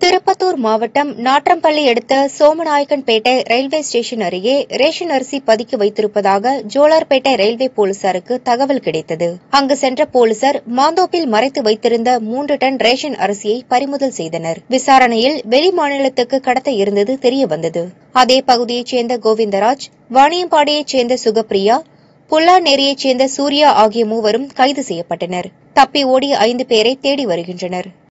திருப்பத்தூர் மாவட்டம் நாட்றம்பள்ளி அடுத்த Somanayakkanpettai railway station அருகே ரேஷன் அரிசி பதுக்கி வைத்திருப்பதாக ஜோலார்பேட்டை ரயில்வே போலீசாருக்கு தகவல் கிடைத்தது. அங்கு சென்ற போலீசார் மாந்தோப்பில் மறைத்து வைத்திருந்த 3 டன் ரேஷன் அரிசியை பறிமுதல் செய்தனர். விசாரணையில் வெளி மாநிலத்துக்கு கடத்த இருந்தது தெரியவந்தது. அதே பகுதியைச் சேர்ந்த கோவிந்தராஜ், வாணியம்பாடியைச் சேர்ந்த சுகப்பிரியா, புல்லாநேரியைச் சேர்ந்த சூர்யா ஆகிய மூவரும் கைது செய்யப்பட்டனர். தப்பி ஓடிய 5 பேரை தேடி வருகின்றனர்.